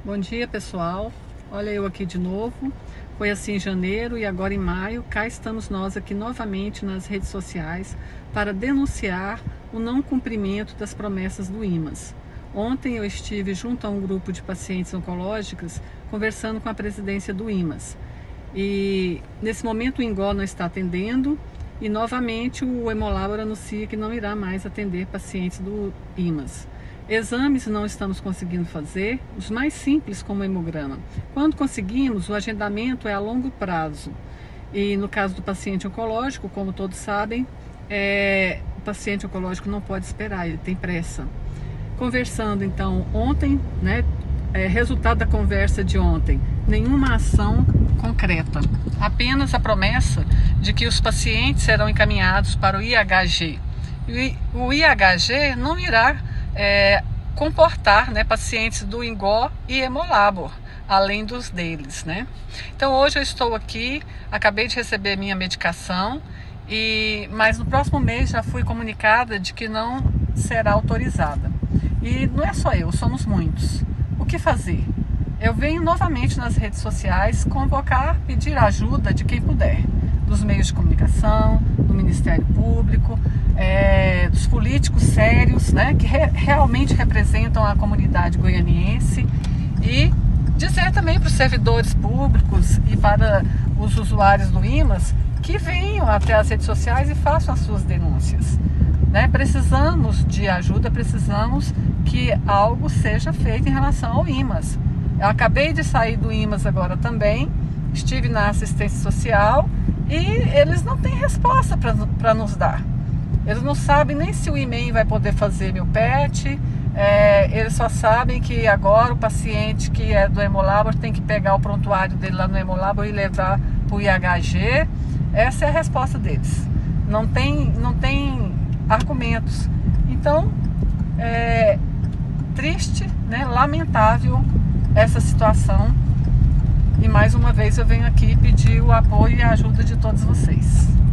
Bom dia, pessoal. Olha eu aqui de novo. Foi assim em janeiro e agora em maio, cá estamos nós aqui novamente nas redes sociais para denunciar o não cumprimento das promessas do IMAS. Ontem eu estive junto a um grupo de pacientes oncológicas conversando com a presidência do IMAS. E nesse momento o INGO não está atendendo e novamente o Hemolabor anuncia que não irá mais atender pacientes do IMAS. Exames não estamos conseguindo fazer, os mais simples como o hemograma. Quando conseguimos, o agendamento é a longo prazo. E no caso do paciente oncológico, como todos sabem, o paciente oncológico não pode esperar, ele tem pressa. Conversando então ontem, resultado da conversa de ontem, nenhuma ação concreta, apenas a promessa de que os pacientes serão encaminhados para o IHG. E o IHG não irá comportar pacientes do INGO e Hemolabor, além dos deles, Então hoje eu estou aqui, acabei de receber minha medicação, mas no próximo mês já fui comunicada de que não será autorizada. E não é só eu, somos muitos. O que fazer? Eu venho novamente nas redes sociais convocar, pedir ajuda de quem puder, dos meios de comunicação, do Ministério Público, dos políticos sérios, que realmente representam a comunidade goianiense, e dizer também para os servidores públicos e para os usuários do IMAS que venham até as redes sociais e façam as suas denúncias. Precisamos de ajuda, precisamos que algo seja feito em relação ao IMAS. Eu acabei de sair do IMAS agora também, estive na assistência social e eles não têm resposta para nos dar. Eles não sabem nem se o e-mail vai poder fazer meu PET, eles só sabem que agora o paciente que é do Hemolabor tem que pegar o prontuário dele lá no Hemolabor e levar para o IHG. Essa é a resposta deles. Não tem argumentos. Então, triste, lamentável essa situação. E mais uma vez eu venho aqui pedir o apoio e a ajuda de todos vocês.